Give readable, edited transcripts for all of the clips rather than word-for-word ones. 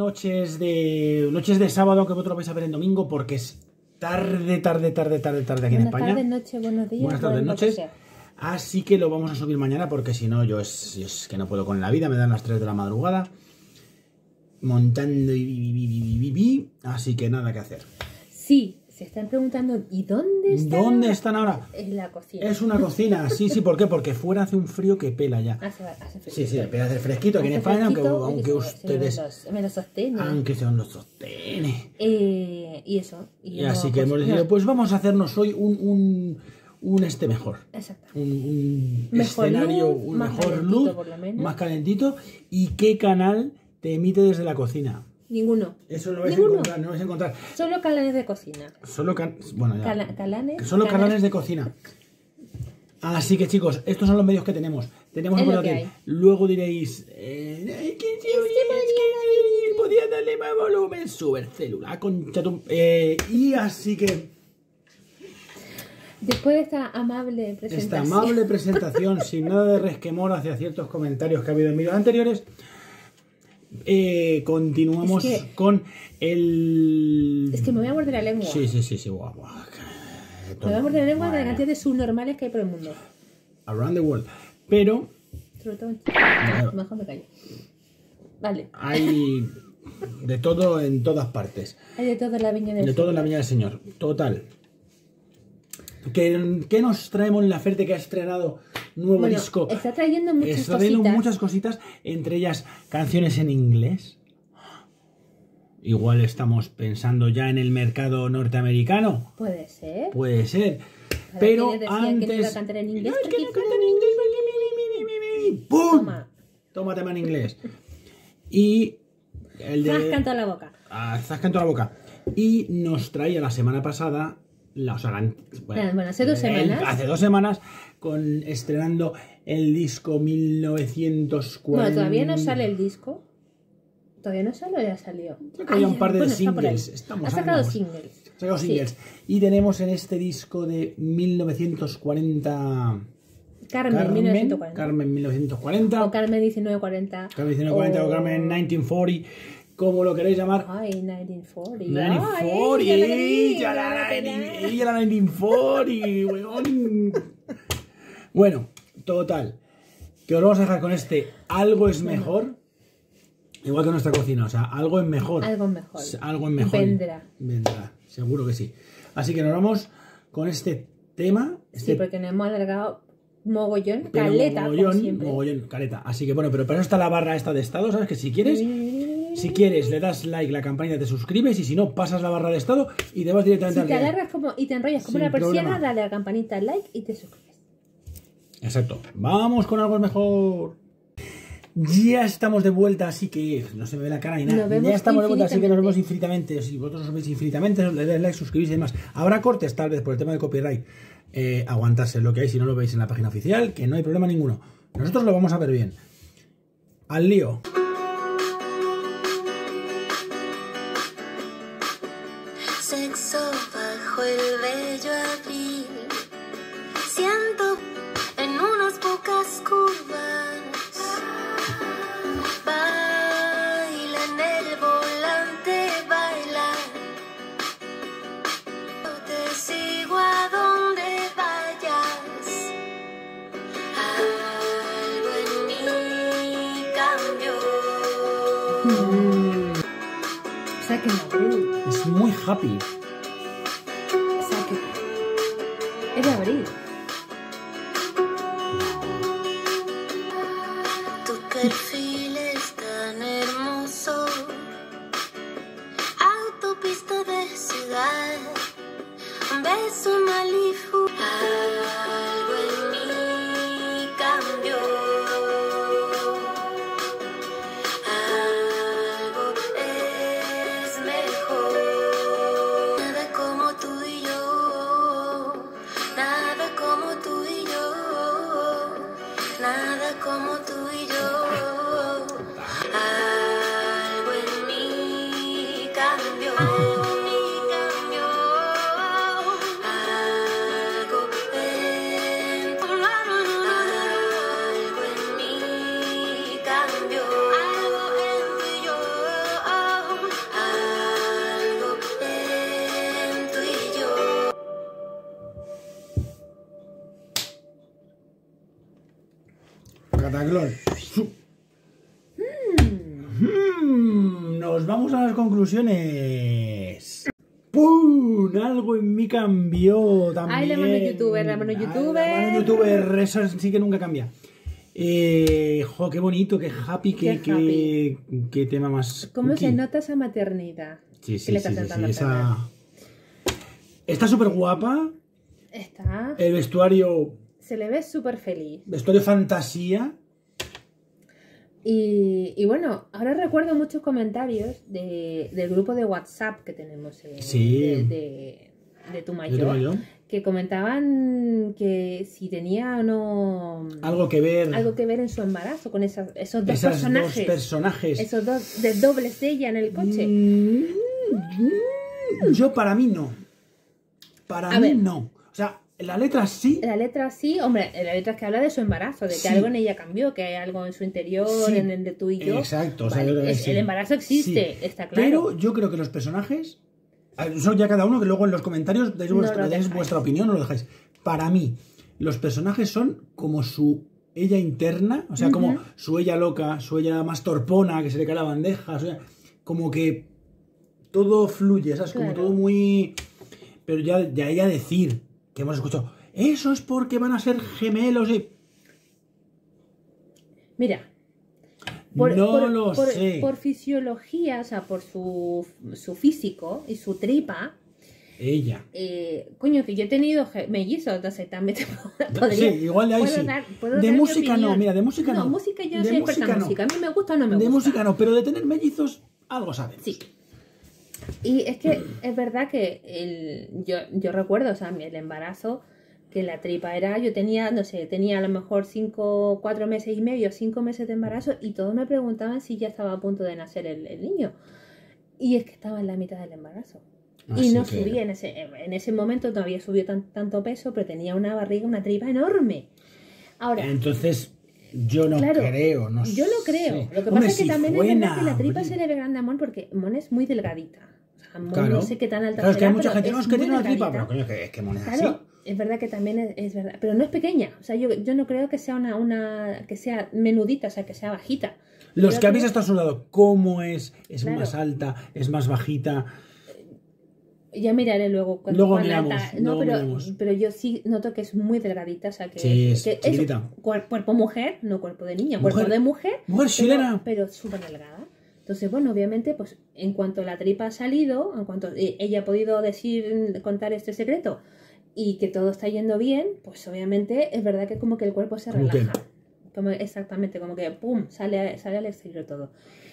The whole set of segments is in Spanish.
noches de sábado, que vosotros lo vais a ver en domingo, porque es tarde aquí en España. Buenas tardes, noches, buenos días. Buenas tardes, noches. Así que lo vamos a subir mañana, porque si no, yo es que no puedo con la vida, me dan las 3 de la madrugada. Montando así que nada que hacer. Sí, se están preguntando, ¿y dónde están? ¿Dónde están ahora? En la cocina. Es una cocina, sí, ¿por qué? Porque fuera hace un frío que pela ya. Hace fresquito. Sí, empieza a hacer fresquito aquí en España, aunque ustedes... Me lo sostiene. Aunque se nos sostiene. Y eso. Y así que hemos decidido, pues vamos a hacernos hoy un mejor. Exacto. Un Mejor escenario, luz, un más mejor calentito, luz, por lo menos. más calentito. ¿Y qué canal te emite desde la cocina? Ninguno. Eso lo vais a encontrar, no vais a encontrar. Solo canales de cocina. Bueno, ya. Solo canales de cocina. Así que chicos, estos son los medios que tenemos. Tenemos Es un lo que portátil. hay. Luego diréis, podía darle más volumen, super celular, concha tu... y así que Después de esta amable presentación. sin nada de resquemor hacia ciertos comentarios que ha habido en vídeos anteriores, continuamos con el... Es que me voy a morder la lengua. Sí, guau. Me voy a morder la lengua de la cantidad de subnormales que hay por el mundo. Around the world. Pero... Sobre todo mejor me callo. Vale. Hay de todo en todas partes. Hay de todo en la viña del Señor. De todo en la viña del Señor. Total. ¿Qué nos traemos en la Ferte, que ha estrenado nuevo disco? Está trayendo muchas cositas, entre ellas canciones en inglés. Igual estamos pensando ya en el mercado norteamericano. Puede ser. Puede ser. Pero antes... Que no iba a cantar en inglés. No, es que no cantan en inglés. ¡Pum! Toma tema en inglés. Y el de... Zas canto a la boca. Zas canto a la boca. Y nos traía la semana pasada... Bueno, hace 2 semanas. Hace 2 semanas, estrenando el disco 1940. Bueno, todavía no sale el disco. Todavía no sale o ya salió. Hay un par de singles. Ha sacado singles. Y tenemos en este disco de 1940... Carmen 1940. Carmen 1940. O Carmen 1940. Carmen 1940 o Carmen 1940. Como lo queréis llamar. Ay, 1940. 1940. Ella la 1940, weón. Bueno, total. Que os vamos a dejar con este Algo es mejor. Igual que nuestra cocina. O sea, algo es mejor. Algo mejor. Algo es mejor. Vendrá. Seguro que sí. Así que nos vamos con este tema. Sí, porque nos hemos alargado mogollón. Caleta, como siempre. Mogollón, caleta. Así que bueno, pero para eso está la barra esta de estado, ¿sabes? Que si quieres le das like, la campanita, te suscribes, y si no, pasas la barra de estado y te vas directamente al Si te alargas y te enrollas como una persiana, dale a la campanita, like y te suscribes. Exacto. Vamos con algo mejor. Ya estamos de vuelta, así que no se me ve la cara ni nada. Ya estamos de vuelta, así que nos vemos infinitamente. Si vosotros os veis infinitamente, le dais like, suscribís y demás. Habrá cortes tal vez por el tema de copyright. Aguantarse lo que hay si no lo veis en la página oficial, que no hay problema ninguno. Nosotros lo vamos a ver bien. Al lío. Sexo bajo el bello abril, siento en unas pocas curvas, baila en el volante, baila, te sigo a donde vayas, algo en mí cambió. O sea que no. Es muy happy. Es de abril. Tu perfil es tan hermoso, autopista de ciudad, un beso en Malibu, algo en mí cambió. Algo es mejor. Nada como tú y yo. Nada como tú y yo. Nada como tú y yo. Algo en mí cambió. Algo Cataclón. Nos vamos a las conclusiones. ¡Pum! Algo en mí cambió también. Ay, la mano youtuber, la mano youtuber. Ay, la mano youtuber, eso sí que nunca cambia. Jo, qué bonito, qué happy, qué tema más. ¿Cómo cookie. se nota esa maternidad? Sí, sí, que le sí, está sí, sentando esa... Está súper guapa. Está. El vestuario, Se le ve súper feliz. vestuario fantasía. Y bueno, ahora recuerdo muchos comentarios del grupo de WhatsApp que tenemos Sí. de tu Yo tengo mayor, yo. que comentaban que si tenía o no Algo que ver. en su embarazo con esos dos Esas personajes. dos personajes. Esos dos de dobles de ella en el coche. Yo para mí no. Para A mí ver. no. O sea, la letra sí. La letra sí, hombre, la letra es que habla de su embarazo, de que Sí. algo en ella cambió, que hay algo en su interior, Sí. en el de tú y yo. Exacto. O sea, Vale, yo creo que sí. el embarazo existe, Sí. está claro. Pero yo creo que los personajes. Eso ya cada uno que luego en los comentarios deis No vuestra, lo deis dejáis. vuestra opinión o lo dejáis. Para mí, los personajes son como su ella interna, o sea, como su ella loca, su ella más torpona, que se le cae la bandeja, como que todo fluye, ¿sabes? Como Claro. todo muy... Pero ya ella decir, que hemos escuchado, eso es porque van a ser gemelos y... Mira, No lo sé. por fisiología, o sea, por su físico y su tripa, Ella. coño, que yo he tenido mellizos, entonces también te podría... Sí, igual de ahí puedo sí. puedo De dar mi música no, opinión. mira, de música no. No, música yo no De soy experta en música no. música, a mí me gusta o no me De gusta. música no, pero de tener mellizos, algo sabemos. Sí. Y es que es verdad que yo recuerdo, o sea, el embarazo, que la tripa era, yo tenía, no sé, tenía a lo mejor 4 meses y medio, 5 meses de embarazo, y todos me preguntaban si ya estaba a punto de nacer el niño. Y es que estaba en la mitad del embarazo. Y Así no que- subía, en ese momento no había subido tanto peso, pero tenía una barriga, una tripa enorme. Ahora, Entonces, yo no claro, creo, no yo lo creo. sé. Lo que Hombre, pasa es que si también fue es verdad que la tripa Nabril. se le ve grande a Mon porque Mon es muy delgadita. O sea, Mon Claro. no sé qué tan alta Claro, es que será, hay mucha pero gente es no, es que muy tiene una tripa, delgadita. pero coño, que Mon es Claro, así. es verdad que también es verdad, pero no es pequeña. O sea, yo no creo que sea que sea menudita, o sea, que sea bajita. Los Yo que habéis creo- estado a su lado, ¿cómo es? ¿Es Claro. más alta? ¿Es más bajita? Ya miraré luego Luego cuán miramos, alta- luego No, miramos. pero yo sí noto que es muy delgadita, o sea, que, Sí, es que chiquitita. cuerpo mujer, no cuerpo de niña, Mujer- cuerpo de mujer, mujer chilena. pero súper delgada. Entonces, bueno, obviamente, pues en cuanto la tripa ha salido, en cuanto ella ha podido contar este secreto y que todo está yendo bien, pues obviamente es verdad que como que el cuerpo se ¿Cómo relaja. Exactamente, como que pum, sale al exterior todo.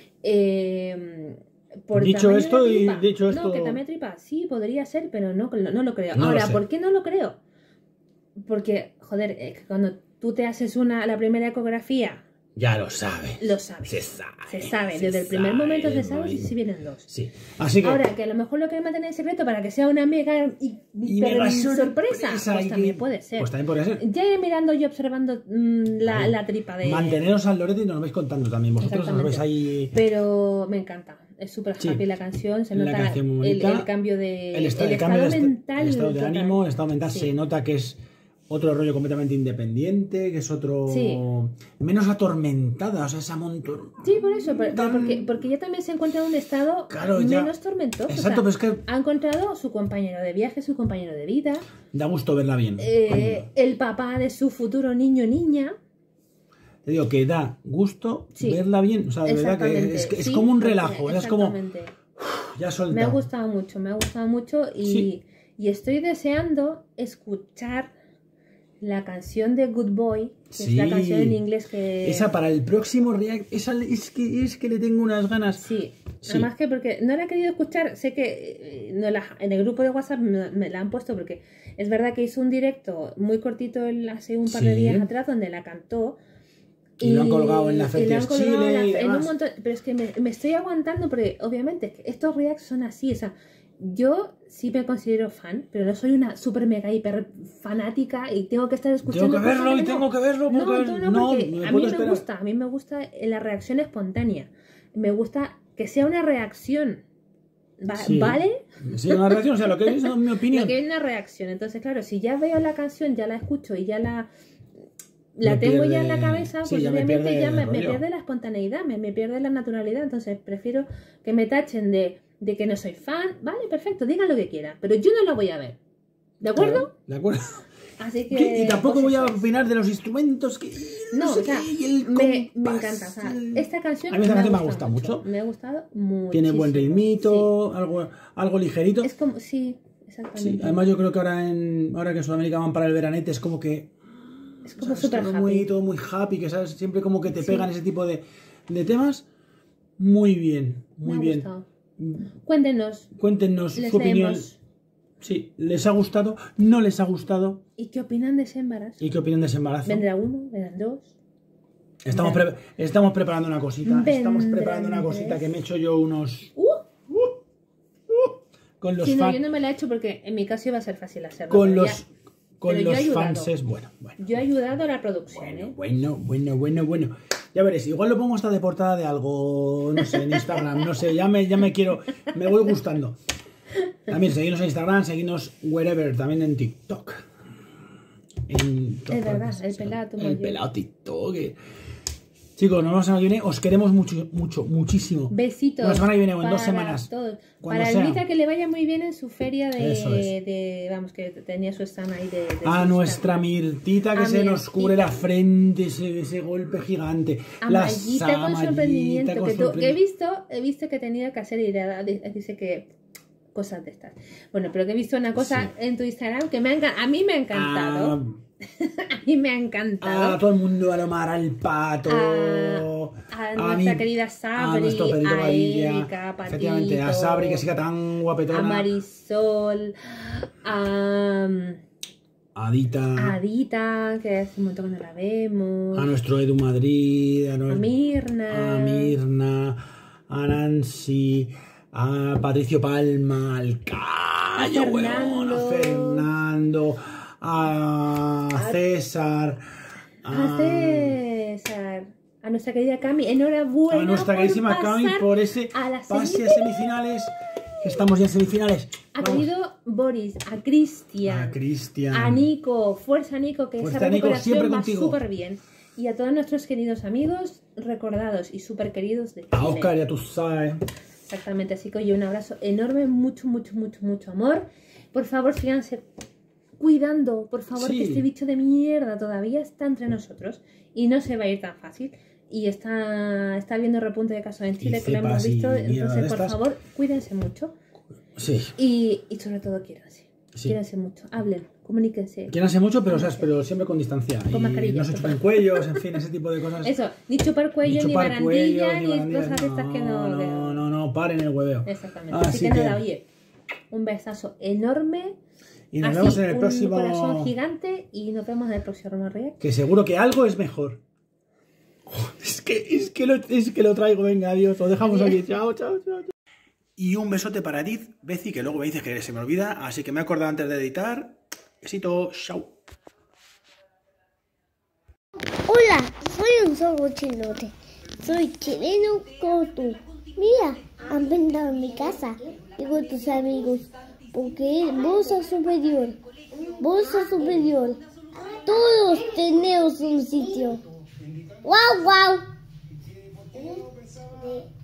Por Dicho tamaño de esto y tripa. dicho esto- No, que tamaño de tripa, sí, podría ser, pero no lo creo. No lo Ahora, sé. ¿por qué no lo creo? Porque, joder, cuando tú te haces la primera ecografía, Ya lo sabes. lo sabes. Se sabe. Se sabe, desde el primer momento se sabe momento. si vienen dos. Sí. Así que... Ahora, que a lo mejor lo quieren mantener en secreto para que sea una mega y hiper mega sorpresa, y pues que- también puede ser. Pues también podría ser. Ya iré mirando y observando la tripa de... Manteneros al lorete y nos lo vais contando también. Vosotros os veis Exactamente. ahí... Pero me encanta. Es súper Sí. happy la canción. Se La nota canción muy el bonita. cambio de... El estado cambio de mental. el estado de total. ánimo, el estado mental Sí. se nota que es otro rollo completamente independiente, que es otro Sí. menos atormentada, o sea, esa montón. Sí, por eso, porque ella también se encuentra en un estado Claro, ya. menos tormentoso. Exacto, o sea, pero es que ha encontrado su compañero de viaje, su compañero de vida, da gusto verla bien. el papá de su futuro niño o niña. Te digo que da gusto Sí. verla bien, o sea, de verdad que Exactamente, es sí, como un porque- relajo, es como exactamente. ya soltado. Me ha gustado mucho y, Sí. y estoy deseando escuchar la canción de Good Boy, que Sí. es la canción en inglés que... Esa para el próximo React, esa es que le tengo unas ganas. Sí, Sí. además que porque no la he querido escuchar, sé que en el grupo de WhatsApp me la han puesto porque es verdad que hizo un directo muy cortito hace un par de Sí. días atrás donde la cantó. Y lo han colgado en la y Feria lo han colgado Chile y en un demás. montón, pero es que me estoy aguantando porque obviamente estos reacts son así, o sea, yo sí me considero fan, pero no soy una super mega hiper fanática y tengo que estar escuchando. Tengo que cosas verlo y no. tengo que verlo porque porque me a puedo mí esperar. a mí me gusta la reacción espontánea. Me gusta que sea una reacción. Sí. ¿Vale? Sí, una reacción, o sea, lo que es mi opinión. Lo que es una reacción. Entonces, claro, si ya veo la canción, ya la escucho y ya la Me tengo ya pierde- en la cabeza, sí, pues ya me obviamente pierde ya el me rollo. pierde la espontaneidad, me pierde la naturalidad. Entonces prefiero que me tachen de que no soy fan. Vale, perfecto, digan lo que quieran, pero yo no lo voy a ver. ¿De acuerdo? Claro, ¿de acuerdo? Así que. Y tampoco pues voy a eso es. opinar de los instrumentos que... No, sé o sea, qué, y el me compás, encanta. O sea, esta canción A mí esta canción me ha gustado gustado mucho. Me ha gustado mucho. Tiene buen ritmito, algo ligerito. Es como, sí, Sí, exactamente. además yo creo que ahora que en Sudamérica van para el veranete es como que... Es como ¿sabes? súper Todo muy happy, que sabes, siempre como que te pegan ese tipo de temas. Muy bien, muy Me ha bien. gustado. Cuéntenos, Cuéntenos les su opinión. leemos. Sí, ¿les ha gustado? ¿No les ha gustado? ¿Y qué opinan de ese embarazo? ¿Y qué opinan de ese embarazo? ¿Vendrá uno? ¿Vendrán dos? Estamos preparando una cosita. Estamos Vendrán preparando una cosita tres. que me he hecho yo unos... con los Sí, no, fans. yo no me la he hecho porque en mi caso iba a ser fácil hacerlo. Con pero los, ya- con pero yo he los ayudado. fanses. Bueno. Yo he ayudado a la producción, ¿eh? Bueno. Ya veréis, igual lo pongo hasta de portada de algo, no sé, en Instagram, no sé, ya me quiero, me voy gustando. También seguidnos en Instagram, seguidnos wherever, también en TikTok. Es verdad, el pelado, El pelado TikTok. Chicos, nos vemos la semana que viene, os queremos muchísimo. Besitos. La semana que viene o en para 2 semanas. Todos. Cuando Para sea. Elvita, que le vaya muy bien en su feria Eso es. vamos, que tenía su stand ahí de A su nuestra stand. Mirtita que A se nos cubre la Mirtita. frente, ese golpe gigante. A Mayita con sorprendimiento, con que he sorprendimiento. visto que tenía que hacer y dice que cosas de estas. Bueno, pero que he visto una cosa en tu Instagram que a mí me ha encantado. A mí me ha encantado. A todo el mundo, a Lomar, al Pato, A nuestra querida Sabri, a nuestro Pedrito a Badilla, Erika, Patito, efectivamente, a Sabri, que siga tan guapetona, a Marisol, a Adita, Adita, que hace un montón que no la vemos, a nuestro Edu Madrid, a Mirna, a Nancy, a Patricio Palma, al Cayo, Fernando. a Fernando, a César, a César, a nuestra querida Cami. Enhorabuena a nuestra por queridísima Cami pasar por ese a la pase a semifinales. Estamos ya en semifinales. Ha Vamos. querido Boris, a Cristian, A Cristian. a Nico, fuerza Nico, que Fuerza, esa Nico, recuperación siempre va contigo. súper bien. Y a todos nuestros queridos amigos, recordados y súper queridos de A Chile. Oscar, ya tú sabes. Exactamente, así que oye, un abrazo enorme, mucho amor. Por favor, síganse cuidando, por favor, Sí. que este bicho de mierda todavía está entre nosotros y no se va a ir tan fácil. Y está habiendo repunte de casos en Chile, Y que lo hemos cepas y visto. mierda de Entonces, por estas. favor, cuídense mucho. Sí. Y sobre todo, quiéranse. Sí. Quiéranse mucho. Hablen, comuníquense. Quieranse mucho, pero, ¿sabes? Pero siempre con distancia. Con Y mascarilla, no se por chupen favor. cuellos, en fin, ese tipo de cosas. Eso, ni chupar cuello, ni chupar barandilla, cuellos, ni barandillas. cosas de estas que no. No, paren el hueveo. Exactamente. Así Así que que- nada, oye, un besazo enorme. Y nos Así, vemos en el un próximo. corazón gigante y nos vemos en el próximo React. Que seguro que algo es mejor. Es que lo traigo, venga, adiós. Lo dejamos aquí. Chao. Y un besote para Edith, Bezi, que luego me dices que se me olvida. Así que me he acordado antes de editar. Besito, chao. Hola, soy un sorbo chilote. Soy chileno como tú. Mira, han venido a mi casa y con tus amigos. Porque vos sos superior. Vos sos superior. Todos tenemos un sitio. ¡Guau, guau!